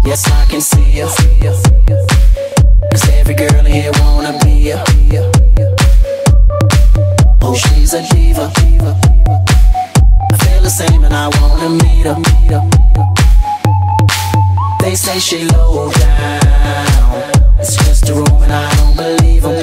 Yes, I can see ya. 'Cause every girl here wanna be ya. Oh, she's a diva. I feel the same and I wanna meet her. They say she low down. It's just a room and I don't believe them.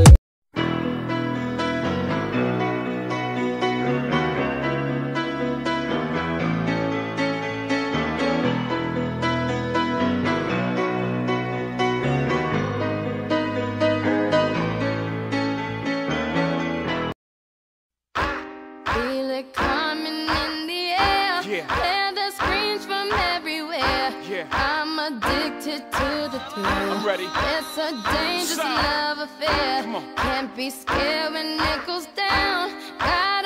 Feel it coming in the air. Hear the screams from everywhere. I'm addicted to the thrill. I'm ready. It's a dangerous love affair. Can't be scared when it goes down.